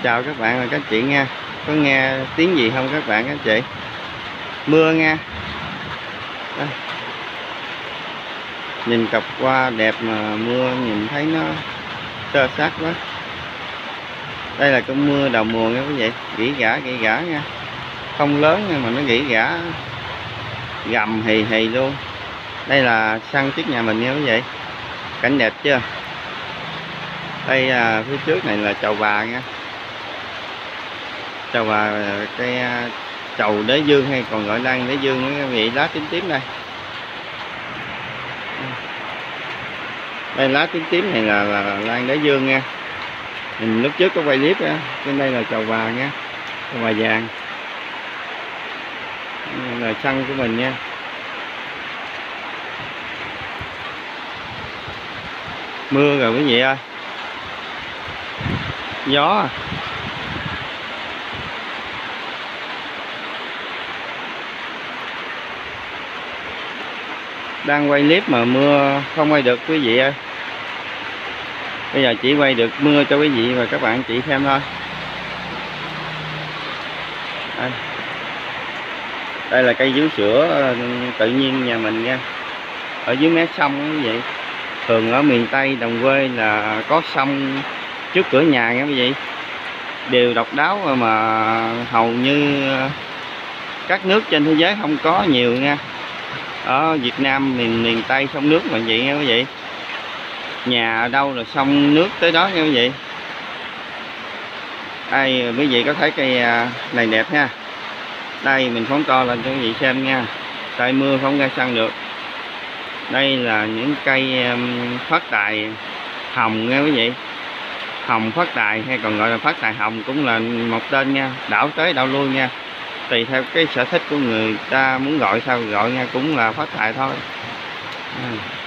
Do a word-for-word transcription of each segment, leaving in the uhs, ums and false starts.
Chào các bạn và các chị nha. Có nghe tiếng gì không các bạn các chị? Mưa nha. Đó. Nhìn cặp hoa đẹp mà mưa nhìn thấy nó sơ sát quá. Đây là cơn mưa đầu mùa nha quý vị. Rỉ rả rỉ rả nha. Không lớn nhưng mà nó rỉ rả gầm hì hì luôn. Đây là sân trước nhà mình nha quý vị. Cảnh đẹp chưa? Đây à, phía trước này là chầu bà nha. Chầu bà cái chầu đế dương hay còn gọi lan đế dương quý vị, lá tím tím đây. Đây lá tím tím này là, là, là lan đế dương nha. Mình lúc trước có quay clip á, trên đây là chầu bà nha, chầu bà vàng. Đây là sân của mình nha. Mưa rồi quý vị ơi. Gió à. Đang quay clip mà mưa không quay được quý vị ơi. Bây giờ chỉ quay được mưa cho quý vị và các bạn chị xem thôi. Đây, đây là cây vú sữa tự nhiên nhà mình nha. Ở dưới mé sông quý vị. Thường ở miền Tây đồng quê là có sông trước cửa nhà nha quý vị. Đều độc đáo mà hầu như các nước trên thế giới không có nhiều nha. Ở Việt Nam miền miền Tây sông nước mà vậy nha quý vị. Nhà ở đâu là sông nước tới đó nha quý vị. Đây quý vị có thấy cây này đẹp nha. Đây mình phóng to lên cho quý vị xem nha. Tại mưa không ra sân được. Đây là những cây phát tài hồng nha quý vị. Hồng phát tài hay còn gọi là phát tài hồng cũng là một tên nha. Đảo tới đảo lui nha. Tùy theo cái sở thích của người ta muốn gọi sao gọi nha, cũng là phát tài thôi. À.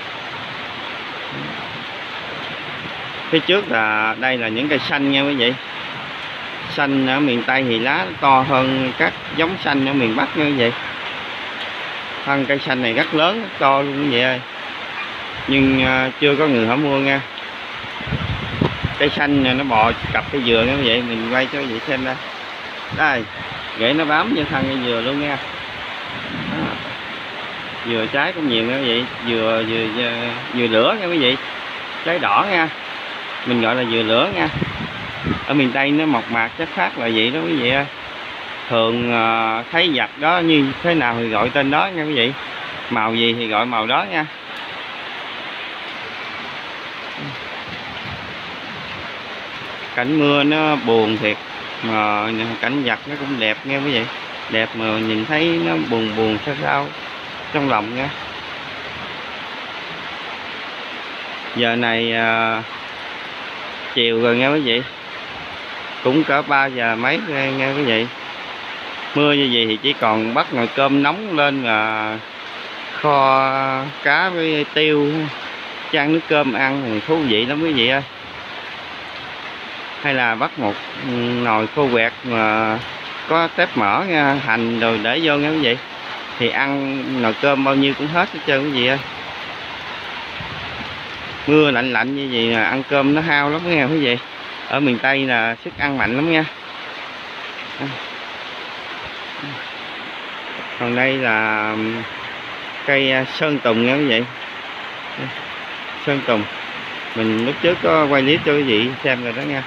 Phía trước là đây là những cây xanh nha quý vị. Xanh ở miền Tây thì lá to hơn các giống xanh ở miền Bắc nha quý vị. Thân cây xanh này rất lớn, rất to luôn quý vị ơi. Nhưng uh, chưa có người hỏi mua nha. Cây xanh này nó bò cặp cây dừa nha quý vị, mình quay cho quý vị xem đây. Đây, rễ nó bám vô thân cây dừa luôn nha. Đó. Dừa trái cũng nhiều nha quý vị, dừa dừa dừa, dừa lửa nha quý vị. Trái đỏ nha. Mình gọi là dừa lửa nha. Ở miền Tây nó mộc mạc chất phát là vậy đó quý vị ơi. Thường uh, thấy vật đó như thế nào thì gọi tên đó nha quý vị. Màu gì thì gọi màu đó nha. Cảnh mưa nó buồn thiệt mà cảnh vật nó cũng đẹp nha quý vị. Đẹp mà nhìn thấy nó buồn buồn sao sao trong lòng nha. Giờ này uh, chiều rồi nha quý vị. Cũng cỡ ba giờ mấy nha quý vị. Mưa như vậy thì chỉ còn bắt nồi cơm nóng lên là kho cá với tiêu, chan nước cơm ăn thì thú vị lắm quý vị ơi. Hay là bắt một nồi khô quẹt mà có tép mỡ nha, hành rồi để vô nha quý vị. Thì ăn nồi cơm bao nhiêu cũng hết hết trơn quý vị ơi. Mưa lạnh lạnh như vậy là ăn cơm nó hao lắm nha quý vị. Ở miền Tây là sức ăn mạnh lắm nha. Còn đây là cây sơn tùng nha quý vị. Sơn tùng mình lúc trước có quay clip cho quý vị xem rồi đó nha.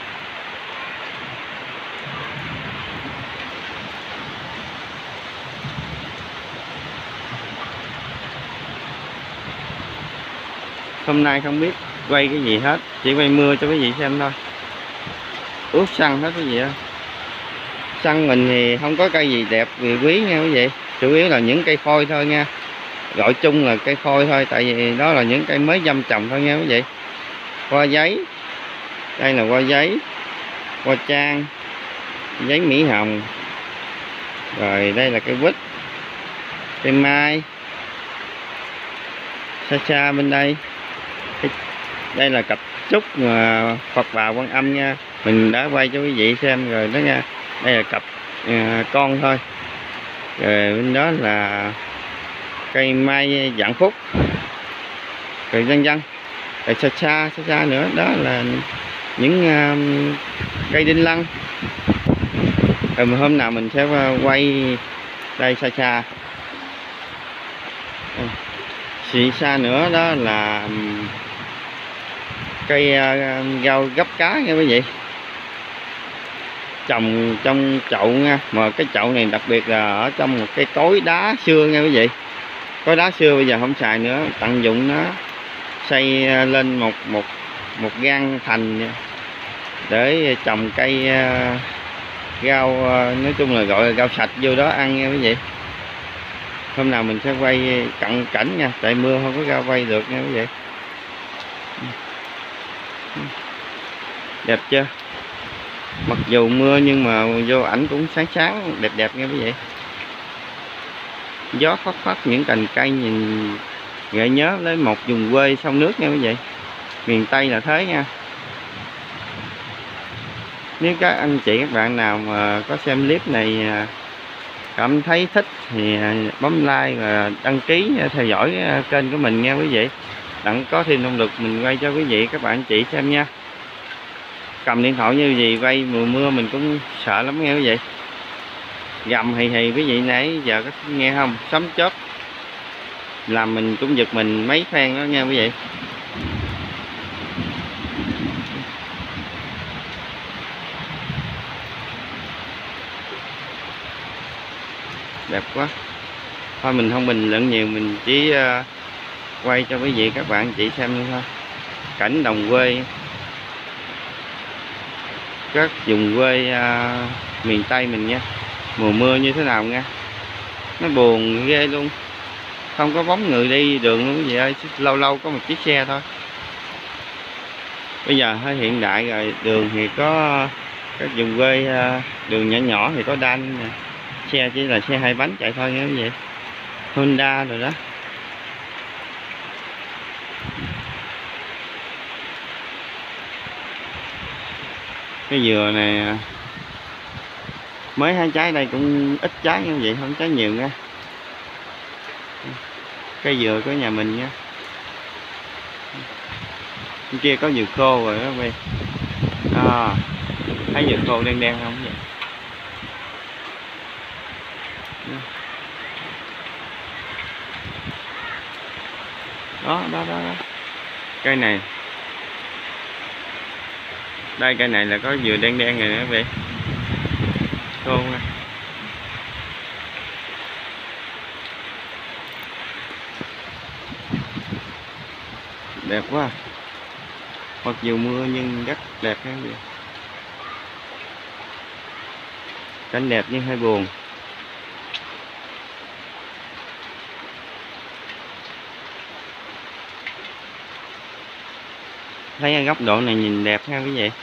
Hôm nay không biết quay cái gì hết, chỉ quay mưa cho quý vị xem thôi. Ướt sân hết quý vị ơi. Sân mình thì không có cây gì đẹp vì quý nha quý vị. Chủ yếu là những cây phôi thôi nha. Gọi chung là cây phôi thôi. Tại vì đó là những cây mới dâm trồng thôi nha quý vị. Hoa giấy. Đây là hoa giấy. Hoa trang. Giấy mỹ hồng. Rồi đây là cây quýt. Cây mai. Xa xa bên đây. Đây là cặp trúc Phật Bà Quan Âm nha. Mình đã quay cho quý vị xem rồi đó nha. Đây là cặp à, con thôi. Rồi bên đó là cây mai vạn phúc. Rồi dân dân. Rồi xa xa xa xa nữa đó là những uh, cây đinh lăng. Rồi hôm nào mình sẽ quay đây xa xa. Xị xa nữa đó là cây uh, rau gấp cá nha quý vị, trồng trong chậu nha, mà cái chậu này đặc biệt là ở trong một cái cối đá xưa nha quý vị. Cối đá xưa bây giờ không xài nữa, tận dụng nó xây lên một một một gang thành để trồng cây uh, rau, uh, nói chung là gọi là rau sạch vô đó ăn nha quý vị. Hôm nào mình sẽ quay cận cảnh nha, tại mưa không có ra quay được nha quý vị. Đẹp chưa? Mặc dù mưa nhưng mà vô ảnh cũng sáng sáng đẹp đẹp nha quý vị. Gió phất phất những cành cây nhìn gợi nhớ lấy một vùng quê sông nước nha quý vị. Miền Tây là thế nha. Nếu các anh chị các bạn nào mà có xem clip này cảm thấy thích thì bấm like và đăng ký theo dõi kênh của mình nha quý vị, đặng có thêm động lực mình quay cho quý vị các bạn chị xem nha. Cầm điện thoại như gì quay mùa mưa mình cũng sợ lắm nghe quý vị. Gầm hì hì quý vị nãy giờ có nghe không, sấm chớp làm mình cũng giật mình mấy phen đó nha quý vị. Đẹp quá. Thôi mình không bình luận nhiều, mình chỉ uh, quay cho quý vị các bạn chị xem thôi. Cảnh đồng quê, các vùng quê uh, miền Tây mình nha, mùa mưa như thế nào nha. Nó buồn ghê luôn, không có bóng người đi đường luôn quý vị ơi, lâu lâu có một chiếc xe thôi. Bây giờ hơi hiện đại rồi, đường thì có các vùng quê uh, đường nhỏ nhỏ thì có đan nè, xe chỉ là xe hai bánh chạy thôi nha quý vị, Honda rồi đó. Cái dừa này mới hái trái đây cũng ít trái như vậy, không trái nhiều nha. Cây dừa của nhà mình nha. Bên kia có dừa khô rồi đó quý. À, thấy dừa khô đen đen không vậy? Đó, đó, đó, đó. Cây này. Đây cây này là có dừa đen đen này nữa quý vị. Khô nha. Đẹp quá. Mặc dù mưa nhưng rất đẹp ha quý vị. Cảnh đẹp nhưng hơi buồn. Thấy góc độ này nhìn đẹp ha quý vị.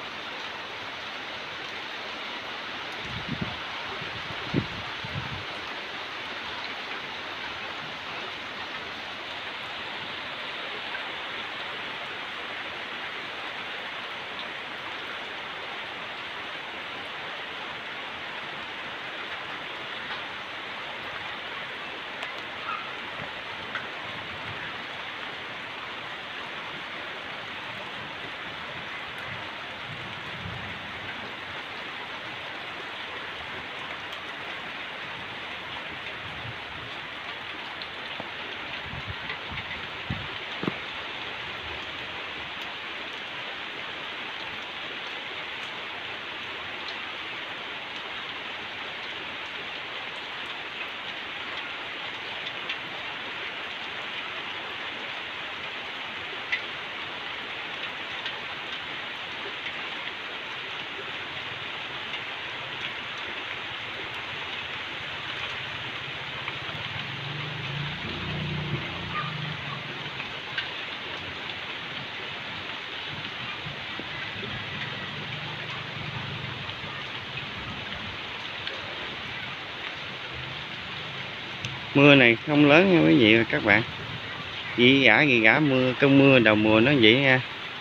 Mưa này không lớn nha quý vị và các bạn. Ghi gã ghi gã mưa, cơn mưa đầu mùa nó vậy nha.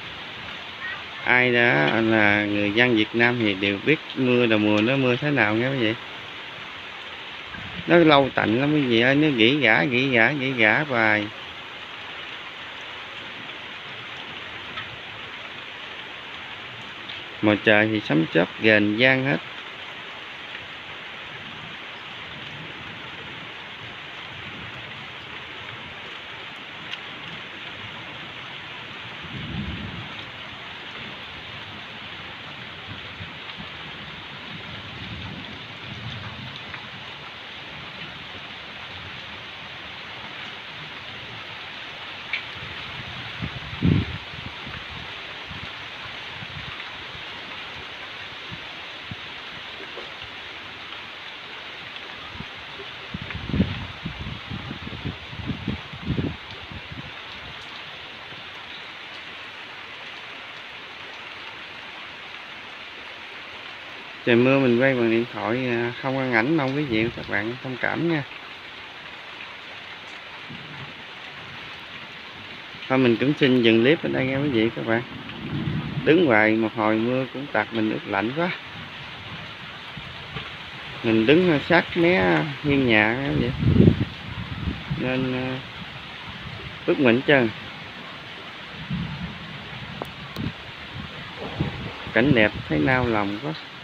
Ai đó là người dân Việt Nam thì đều biết mưa đầu mùa nó mưa thế nào nha quý vị. Nó lâu tạnh lắm quý vị ơi, nó gỉ gã gỉ gã gỉ gã hoài. Màu trời thì sấm chớp rền vang hết. Trời mưa mình quay bằng điện thoại không ăn ảnh đâu quý vị, các bạn thông cảm nha. Thôi mình cũng xin dừng clip ở đây nha quý vị các bạn. Đứng hoài một hồi mưa cũng tạt mình ướt lạnh quá. Mình đứng sát mé hiên nhà vậy nên ướt mình hết trơn. Cảnh đẹp thấy nao lòng quá.